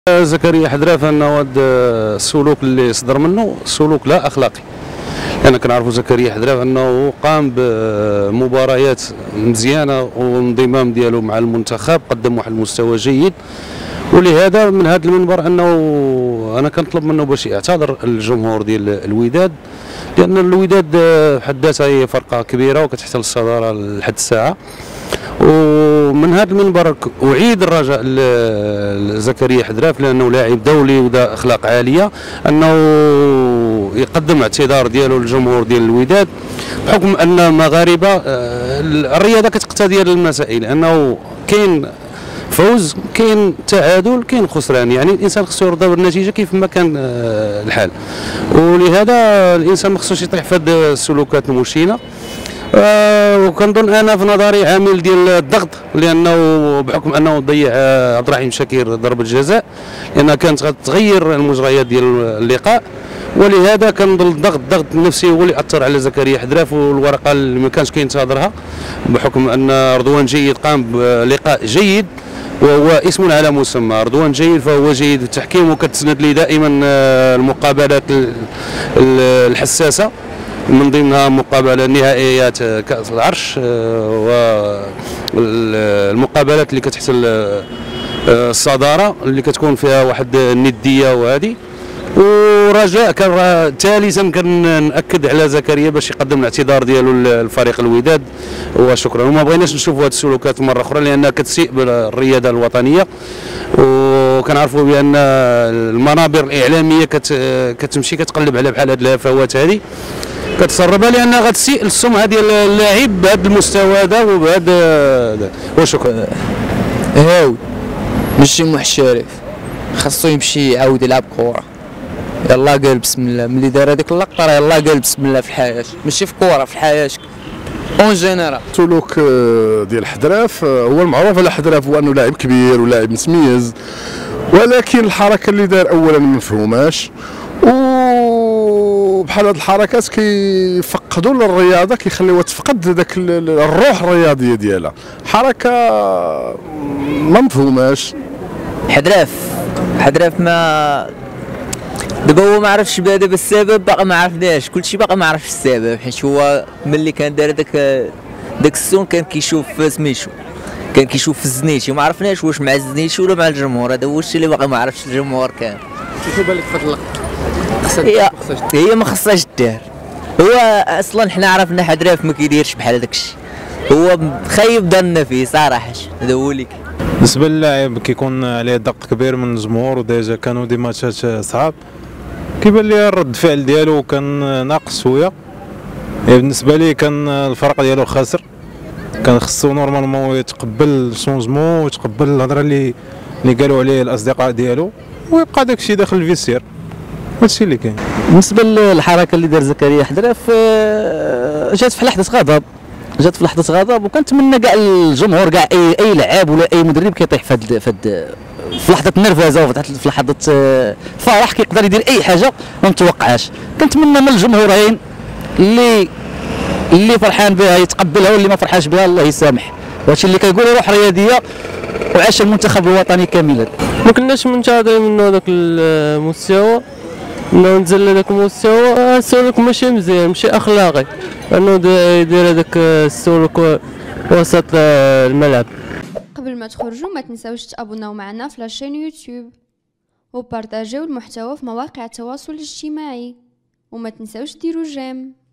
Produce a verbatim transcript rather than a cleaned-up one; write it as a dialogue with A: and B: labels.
A: زكريا حدراف انه هذا السلوك اللي صدر منه سلوك لا اخلاقي. انا كنعرفوا زكريا حدراف انه قام بمباريات مزيانه والانضمام ديالو مع المنتخب قدم واحد المستوى جيد، ولهذا من هذا المنبر انه انا كنطلب منه باش يعتذر الجمهور ديال الوداد، لان الوداد بحد ذاتها هي فرقه كبيره وكتحتل الصداره لحد الساعه. ومن هذا المنبر اعيد الرجاء لزكريا حدراف لانه لاعب دولي وذا اخلاق عاليه انه يقدم اعتذار ديالو للجمهور ديال الوداد، بحكم ان المغاربه الرياضه كتقتضي هذه المسائل، انه كاين فوز كاين تعادل كاين خسران، يعني الانسان خصو يرضى بالنتيجه كيف ما كان الحال، ولهذا الانسان ما خصوش يطيح في هذه السلوكات المشينه. آه وكنظن انا في نظري عامل ديال الضغط، لانه بحكم انه ضيع عبد الرحيم شاكر ضربه جزاء لانها كانت غتغير المجريات ديال اللقاء، ولهذا كنظن الضغط الضغط النفسي هو اللي اثر على زكريا حدراف، والورقه اللي ما كانش كينتظرها بحكم ان رضوان جيد قام بلقاء جيد وهو اسم على مسمى. رضوان جيد فهو جيد في التحكيم وكتسند لي دائما المقابلات الحساسه، من ضمنها مقابله نهائيات كأس العرش والمقابلات اللي كتحصل الصداره اللي كتكون فيها واحد النديه وهذه. ورجاء كان ثالثا كنأكد على زكريا باش يقدم الاعتذار ديالو للفريق الوداد وشكرا، وما بغيناش نشوفوا هذه السلوكات مره اخرى لانها كتسيء بالرياضه الوطنيه. وكنعرفوا بان المنابر الاعلاميه كتمشي كتقلب على بحال هذه الهفوات هذه كتسربها لانها غتسيء السمعه ديال اللاعب بهذا المستوى هذا وبهذا. وشكرا.
B: هاوي ماشي محترف، خاصو يمشي يعاود يلعب كره. يلا قال بسم الله، ملي دار هذيك اللقطه راه يلا قال بسم الله في الحياه، ماشي في كره، في الحياه اون جينيرال.
C: سلوك ديال حدراف هو المعروف على حدراف هو انه لاعب كبير ولاعب متميز، ولكن الحركه اللي دار اولا ما مفهوماش، وبحال هاد الحركات كيفقدوا للرياضه، كيخليوها تفقد داك الروح الرياضيه ديالها. حركه ما مفهوماش.
B: حدراف حدراف ما دابا هو ما عرفش دابا السبب، باقي ما عرفناش، كلشي باقي ما عرفش السبب، حيت هو ملي كان دار داك داك السون كان كيشوف سميتو، كان كيشوف في الزنيتي، وما عرفناش واش مع الزنيتي ولا مع الجمهور. هذا هو الشيء اللي باقي ما عرفش الجمهور كامل.
D: كيف بالك في هاد اللقطه؟
B: هي هي ما خصهاش دار. هو اصلا حنا عرفنا حدراف ما كيديرش بحال داك الشيء، هو خايب ظننا فيه صراحه. هذا هو اللي كاين.
E: بالنسبه للاعب كيكون عليه ضغط كبير من الجمهور وديجا كانوا دي ماتشات صعاب، كيبان لي الرد فعل ديالو كان ناقص شويه. بالنسبه لي كان الفرق ديالو خاسر، كان خصو نورمالمون يتقبل الشونجمون ويتقبل الهضره اللي اللي قالوا عليه الاصدقاء ديالو ويبقى داكشي داخل الفيستير. هادشي اللي كاين.
F: بالنسبه للحركه اللي دار زكريا حدراف جات في لحظه غضب، جات في لحظه غضب، وكنتمنى كاع الجمهور كاع اي اي لاعب ولا اي مدرب كيطيح في هاد في هاد في لحظه النرفزه وفي لحظه فرح كيقدر يدير اي حاجه ما متوقعاش. كنتمنى من الجمهورين اللي اللي فرحان بها يتقبلها واللي ما فرحاش بها الله يسامح. وهادشي اللي كيقولوا روح رياضيه وعاش المنتخب الوطني كاملا.
D: ما كناش منتظرين منه داك المستوى، انه نزل لذاك المستوى. السلوك ماشي مزيان، ماشي اخلاقي انه يدير هذاك السلوك وسط الملعب.
G: قبل ما تخرجوا ما تنساوش تابوناو معنا في لاشين يوتيوب وبارطاجيو المحتوى في مواقع التواصل الاجتماعي، وما تنساوش ديروا جيم.